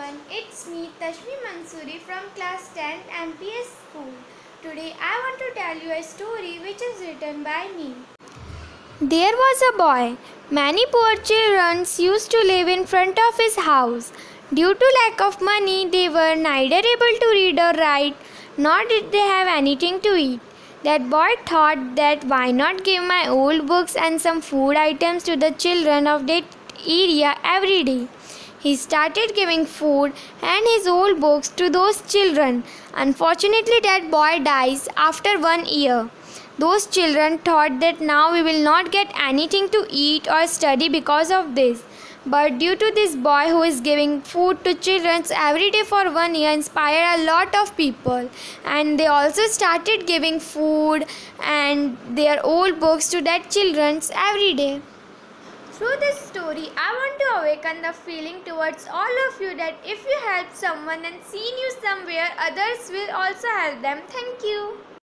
everyone, it's me Tashmi Mansoori from class 10 MPS school. Today I want to tell you a story which is written by me. There was a boy. Many poor children used to live in front of his house. Due to lack of money, they were neither able to read or write, nor did they have anything to eat. That boy thought that why not give my old books and some food items to the children of that area every day. He started giving food and his old books to those children. Unfortunately, that boy dies after 1 year. Those children thought that now we will not get anything to eat or study because of this. But due to this boy who is giving food to children every day for 1 year inspired a lot of people, and they also started giving food and their old books to that children every day. Through this story, I want to awaken the feeling towards all of you that if you help someone and seen you somewhere, others will also help them. Thank you.